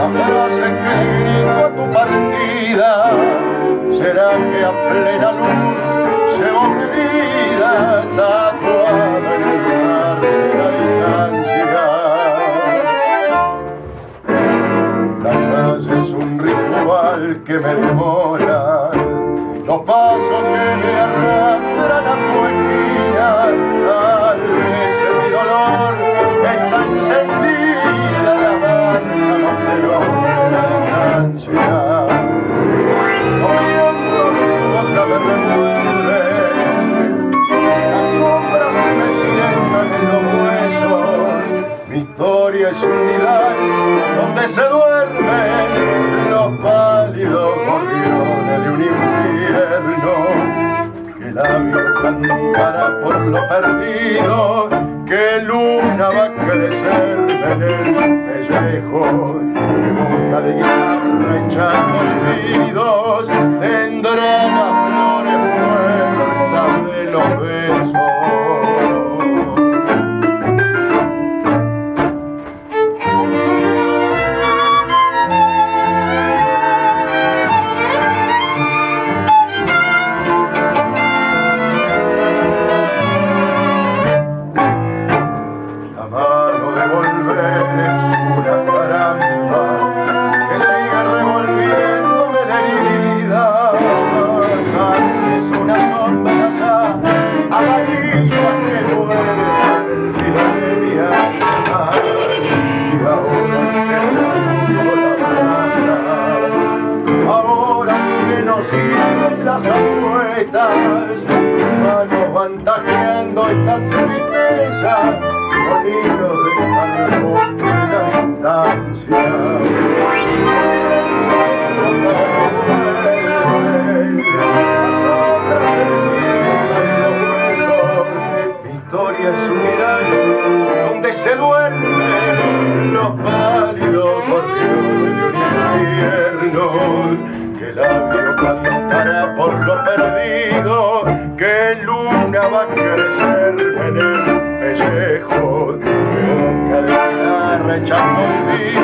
la frase que grito a tu partida, será que a plena luz llevo mi herida tatuada en el mar de la distancia. La calle es un ritual que me devora, los pasos que me arrastran a tu esquina. Tal vez en mi dolor está encendida la marca más feroz de la ansiedad. Moviendo mi boca me revuelve, las sombras se me sientan en los huesos. Mi historia es un nidal donde se duermen los pálidos gorriones de un infierno. Que el labio cantará por lo perdido, que luna va a crecer en el pellejo. Que boca de guitarra echando olvidos tendrá las flores muertas de los besos. Las apuestas, manos van tajeando esta tristeza con hilos de carbón de la distancia. Las otras se sientan en los huesos. Mi historia es un mirar donde se duermen los pálidos gorriones de un infierno. Que el labio cantará por lo perdido, que luna va a crecer en el pellejo. Que boca de guitarra echando olvido